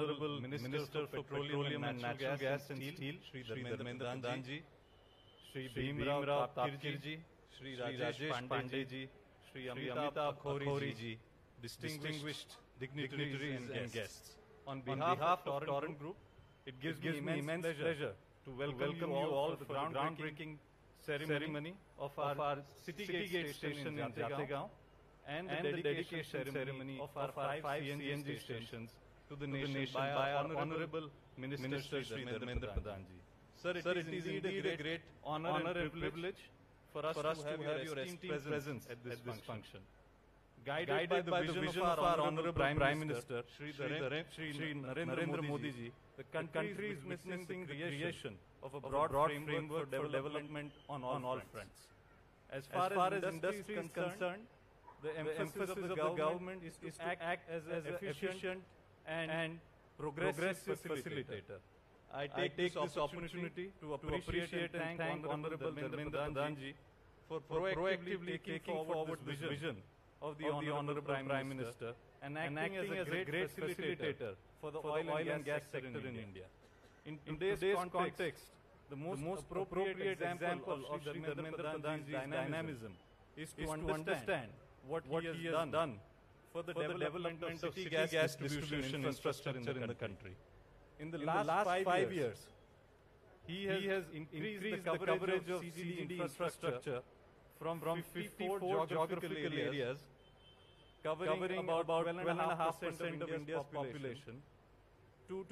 Honorable Minister for Petroleum and Natural Gas and Steel, Shri Dharmendra Pradhan ji, Shri Bhimrao Tapkir ji, Shri Rajesh Pandey ji, Shri Amitabh Khori ji, distinguished dignitaries and guests. On behalf of Torrent Group, it gives me immense pleasure to welcome you all for the groundbreaking ceremony of our City Gate station in Jategaon and the dedication ceremony of our 5 CNG stations to the nation by our Honorable Minister Shri Dharmendra Pradhan ji. Sir, it is indeed a great honor and privilege for us to have your esteemed presence at this function. Guided by the vision of our Honorable Prime Minister, Shri Narendra Modi ji, the country is witnessing the creation of a broad framework for development on all fronts. As far as industry is concerned, the emphasis of the government is to act as an efficient and progressive facilitator. I take this opportunity to appreciate and thank Honorable Dharmendra Pradhan ji for proactively taking forward this vision of the Honorable Prime Minister and acting as a great facilitator for the oil and gas sector in India. In today's context, the most appropriate example of Shri Dharmendra Pradhan's dynamism is to understand what he has done for the development of city gas distribution infrastructure in the country. In the last 5 years, he has increased the coverage of CGD infrastructure from 54 geographical areas, covering about 12.5% of India's population, to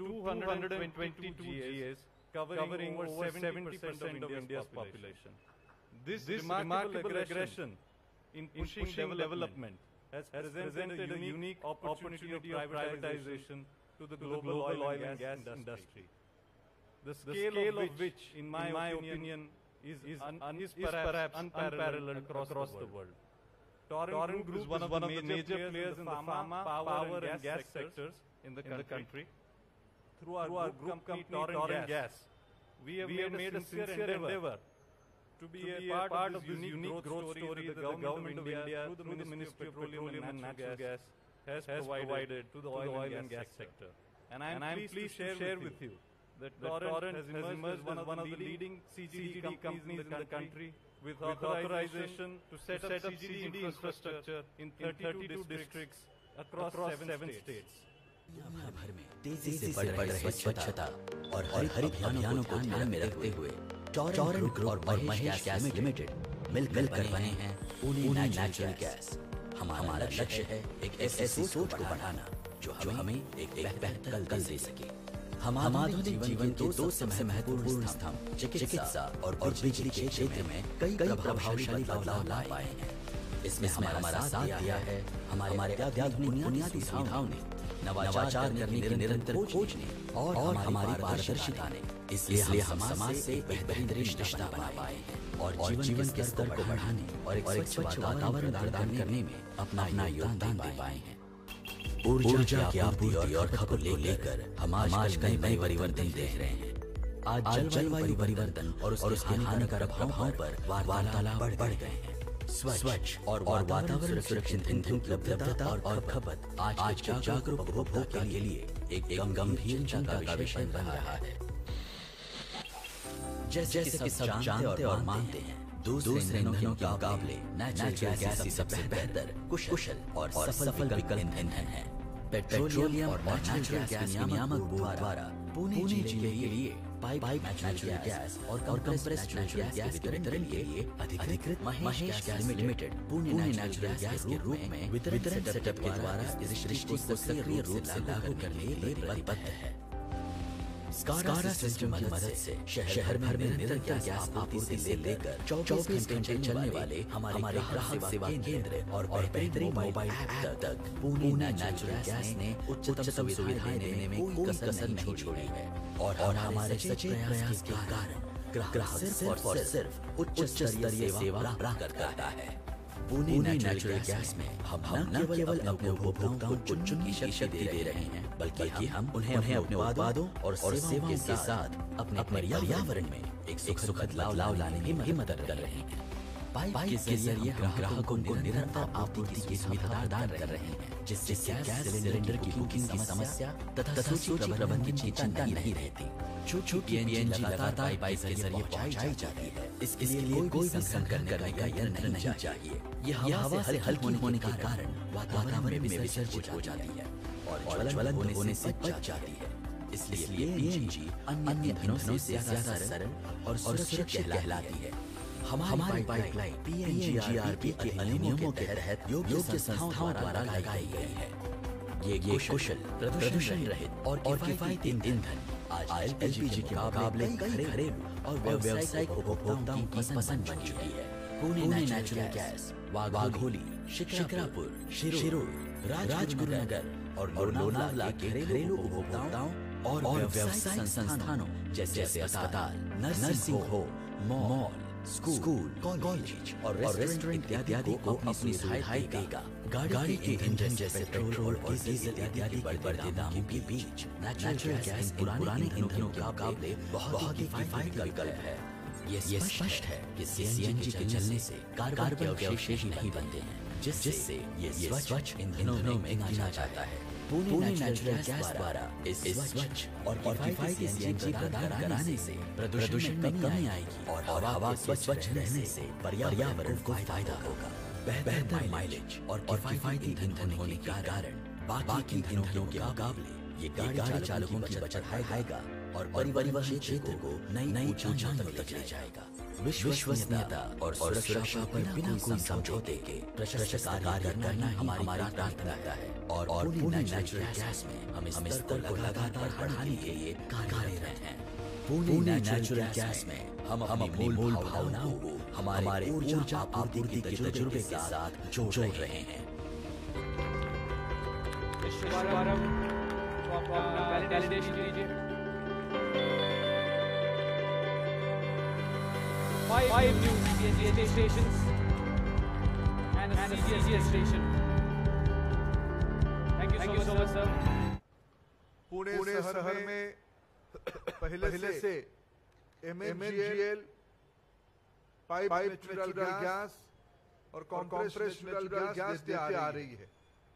222 GAs, covering over 70% of India's population. This remarkable aggression in pushing development has presented a unique opportunity of privatization to the global oil and gas industry. The scale of which, in my opinion, is perhaps unparalleled across the world. Torrent Group is one of the major players in the pharma, power and gas sectors in the country. Through our group company Torrent Gas, we have made a sincere endeavor to be a part of this unique growth story that the Government of India, through the Ministry of Petroleum and Natural Gas, has provided to the oil and gas sector. And I am pleased to share with you that Torrent has emerged as one of the leading CGD companies in the country with authorization to set up CGD infrastructure in 32 districts across 7 states. दुनिया भर में तेजी से बढ़ रही स्वच्छता और हरित अभियानों को ध्यान में रखते हुए टॉरेंट ग्रुप और महेश गैस लिमिटेड मिलकर बने हैं पुणे नेचुरल गैस। हमारा लक्ष्य है एक ऐसी सोच को बढ़ाना जो हमें एक बेहतर कल दे सके। हम आधुनिक जीवन के दो सबसे महत्वपूर्ण स्तंभ चिकित्सा और बिजली के क्षेत्र में कई प्रभावशाली बदलाव ला पाए हैं। इसमें हमारा साथ दिया है हमारे अत्याधुनिक बुनियादी सुविधाओं ने, नवाचार करने की निरंतर खोज ने और हमारी पारदर्शिता ने। इसलिए हम समाज से बेहतरीन रिश्ता बना पाए हैं और जीवन के स्तर को बढ़ाने और एक स्वच्छ वातावरण प्रदान करने में अपना योगदान दे पाए हैं। ऊर्जा की आपूर्ति और खपत को लेकर हम आज कई नए परिवर्तन देख रहे हैं। आज जलवायु परिवर्तन और उसके हानिकारक प्रभावों पर वार्तालाप बढ़ गए हैं। स्वच्छ और वातावरण सुरक्षित ईंधन की उपलब्धता और खपत आज के जागरूक उपभोक्ता के लिए एक गंभीर चिंता का विषय बन रहा है। जैसे कि सब जानते और मानते हैं, दूसरे ईंधनों के मुकाबले नेचुरल गैस सबसे बेहतर, कुशल और सफल विकल्प ईंधन है। पेट्रोलियम और नेचुरल गैस नियामक बोर्ड द्वारा पुणे जिले के लिए पाइप नेचुरल गैस और कंप्रेस्ड नेचुरल गैस के वितरण के लिए अधिकृत Mahesh gas limited Pune natural gas के रूप में वितरण सेटअप के द्वारा इस दृष्टि को सक्रिय रूप से लागू करने के लिए प्रतिबद्ध है। स्काडा सिस्टम की मदद से शहर भर में निरंतर गैस आपूर्ति से लेकर 24 घंटे चलने वाले हमारे ग्राहक सेवा केंद्र और बेहतरीन मोबाइल ऐप तक पुणे नेचुरल गैस ने उच्चतम सुविधाएं देने में कोई कसर नहीं छोड़ी है। और हमारे सच्चे प्रयास के कारण ग्राहक सिर्फ और सिर्फ उच्च स्तरीय सेवा प्राप्त करता है। पुणे नेचुरल गैस में हम न केवल अपने उपभोक्ताओं को चुनने की शक्ति दे रहे हैं, बल्कि हम उन्हें अपने उत्पादों और सेवाओं के साथ अपने पर्यावरण में एक सुखद बदलाव लाने में भी मदद कर रहे हैं। पाइप के जरिए हम ग्राहकों को निरंतर आपूर्ति की सुविधा प्रदान कर रहे हैं, जिससे गैस सिलेंडर की बुकिंग की समस्या तथा सूची प्रबंधन की चिंता नहीं रहती। छोटी पीएनजी लगातार पाइप के जरिए पहुंचाई जाती है, इसके लिए कोई भी संकलन करने का यंत्र नहीं चाहिए। यह हवा से हल्की होने के कारण वातावरण में विसर्जित हो जाती है और ज्वलंत होने से बच जाती है। इसलिए पीएनजी अन्य ईंधनों से ज्यादा सरल और सुरक्षित कहलाती है। हमारी पाइपलाइन पीएनजीआरपी के अधिनियमों के तहत योग्य संस्थाओं द्वारा लगाई गई है। ये कुशल, प्रदूषण रहित और किफायती ईंधन आज एलपीजी के मुकाबले कई घरेलू और व्यावसायिक उपभोक्ताओं की पसंद बन चुकी है। पुणे नेचुरल गैस, वाघोली, शिक्रापुर, शिरोर, राजगुरुनगर और लोनावला के घरेलू उपभोक्ताओं और व्यावसायिक संस्थानों जैसे अस्पताल, nursing home, mall, school, college और रेस्टोरेंट इत्यादि को अपनी सुविधाएं देगा। गाड़ी के इंजन जैसे पेट्रोल और डीजल इत्यादि बढ़ते दामों के बीच नेचुरल गैस पुराने ईंधनों के मुकाबले बहुत ही किफायती विकल्प है। ये स्पष्ट है कि सीएनजी के चलने से कार्बन के अवशेष नहीं बनते हैं, जिससे ये स्वच्छ ईंधनों में गिना जाता है। पुणे नेचुरल गैस द्वारा इस स्वच्छ और किफायती सीएनजी प्रदान कराने से प्रदूषण में कमी आएगी और हवा स्वच्छ रहने से पर्यावरण को फायदा होगा। बेहतर माइलेज और किफायती ईंधन होने के कारण बाकी ईंधनों के मुकाबले ये गाड़ी चालकों की बचत बढ़ाएगा और परिवहन क्षेत्र को नई ऊंचाइयों तक ले जाएगा। विश्वसनीयता और सुरक्षा पर बिना कोई समझौते के प्रशस्त कार्य करना हमारी प्राथमिकता है और पुणे नेचुरल गैस में हम इस स्तर को लगातार बढ़ाने के लिए कार्यरत हैं। पुणे नेचुरल गैस में हम अपनी मूल भावनाओं को हमारे ऊर्जा आपूर्ति के तजुर्बे के साथ जोड़ रहे हैं। Five new CNG stations and a CGS station. Thank you so much, sir. Pune शहर में पहले से MNGL पाइप नेचुरल गैस और कंप्रेस्ड नेचुरल गैस देते आ रही है।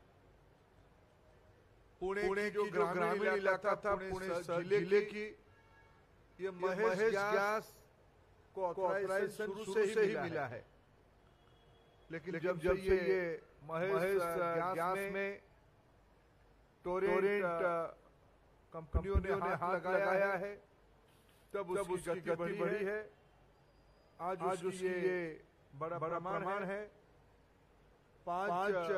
पुणे जो ग्रामीण इलाका था पुणे जिले की, ये महेश गैस को ऑथराइजेशन शुरू से ही मिला है, लेकिन जब ये महेश गैस में टोरेंट कंपनियों ने हाथ लगाया है, तब उसकी गति बढ़ी है। आज उसकी ये बड़ा प्रमाण है। 5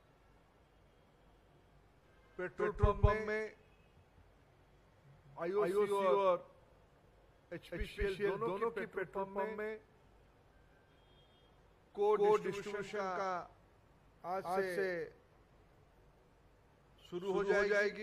पेट्रोल पंप में आईओसी और HPCL दोनों की पेट्रोल पंप में कोड डिस्ट्रीब्यूशन का आज से शुरू हो जाएगी।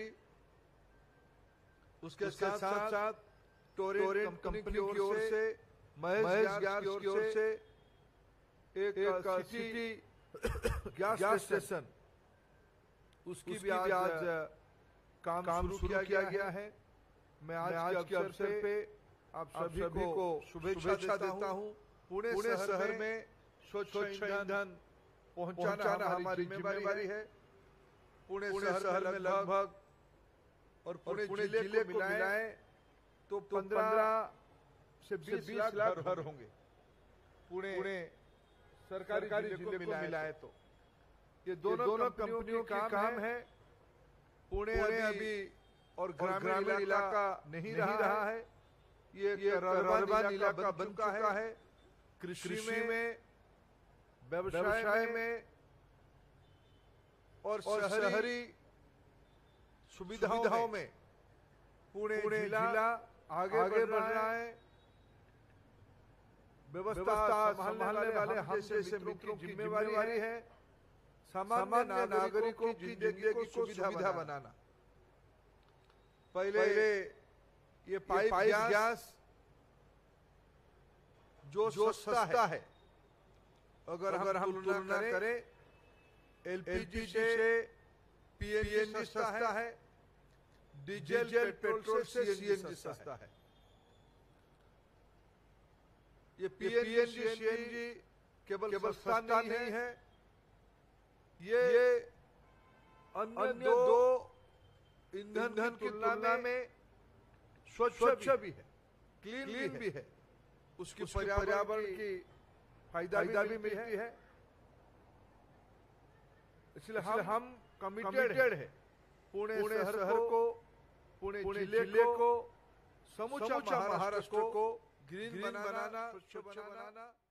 उसके साथ साथ टोरेंट कंपनी की ओर से महेश गैस की ओर से एक सिटी गैस स्टेशन, उसकी भी आज काम शुरू किया गया है। मैं आज के अवसर पे आप सभी को शुभेच्छा देता हूँ। पुणे शहर में स्वच्छ ईंधन पहुंचाना हमारी जिम्मेदारी है। पुणे शहर में लगभग और पुणे जिले को मिलाएं तो 15 से 20 लाख घर होंगे। पुणे सरकारी जिले को मिलाएं तो ये दोनों कंपनियों का काम है। पुणे अभी और ग्रामीण इलाका नहीं रहा है, ये अर्बन इलाका बन चुका है। कृषि में, व्यवसाय में और शहरी सुविधाओं में पुणे जिला आगे बढ़ रहा है। व्यवस्था संभालने वाले हम जैसे मित्रों की जिम्मेवारी है सामान्य नागरिकों की जिंदगी को सुविधा बनाना। पहले ये पाइप गैस जो सस्ता है, अगर हम तुलना करें एलपीजी से पीएनजी सस्ता है, डीजल पेट्रोल से सीएनजी सस्ता है। ये पीएनजी सीएनजी केवल सस्ता नहीं है, ये अन्य दो ईंधन की तुलना में स्वच्छ भी है, क्लीन भी है, उसकी पर्यावरण की फायदा भी मिलती है। इसलिए हम कमिटेड है पुणे शहर को, पुणे जिले को, समूचा महाराष्ट्र को ग्रीन बनाना, स्वच्छ बनाना।